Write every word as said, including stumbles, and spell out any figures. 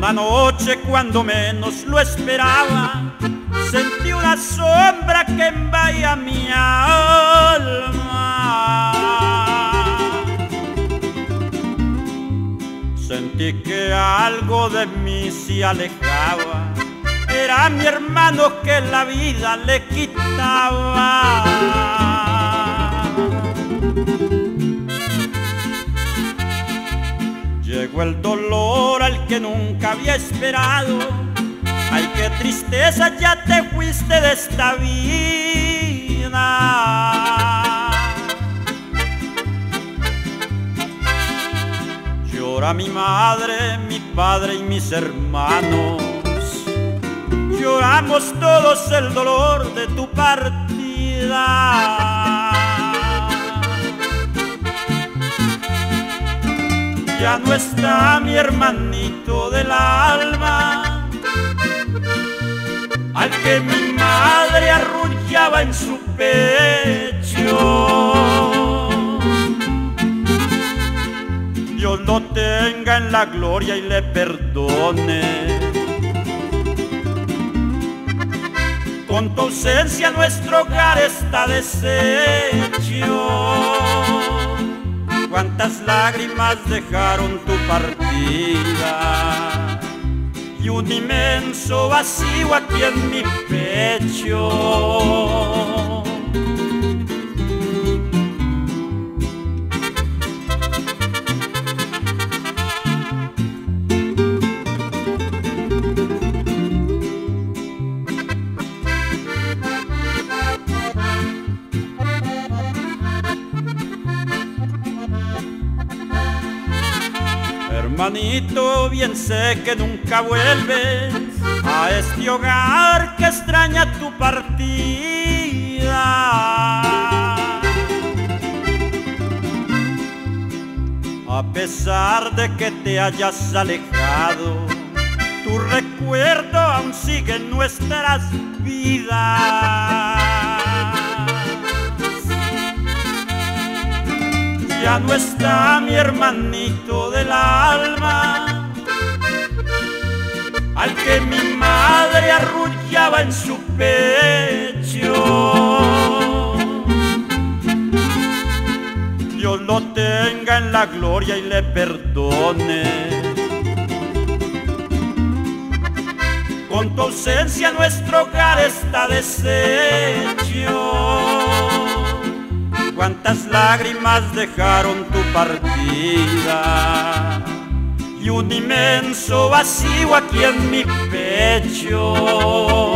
Una noche cuando menos lo esperaba, sentí una sombra que envaía mi alma. Sentí que algo de mí se alejaba, era mi hermano que la vida le quitaba. Llegó el dolor al que nunca había esperado. Ay, qué tristeza, ya te fuiste de esta vida. Llora mi madre, mi padre y mis hermanos. Lloramos todos el dolor de tu partida. Ya no está mi hermanito del alma, al que mi madre arrullaba en su pecho. Dios lo tenga en la gloria y le perdone. Con tu ausencia nuestro hogar está deshecho. Cuántas lágrimas dejaron tu partida y un inmenso vacío aquí en mi pecho. Hermanito, bien sé que nunca vuelves a este hogar que extraña tu partida. A pesar de que te hayas alejado, tu recuerdo aún sigue en nuestras vidas. Ya no está mi hermanito del alma, al que mi madre arrullaba en su pecho. Dios lo tenga en la gloria y le perdone. Con tu ausencia nuestro hogar está deshecho. Cuántas lágrimas dejaron tu partida y un inmenso vacío aquí en mi pecho.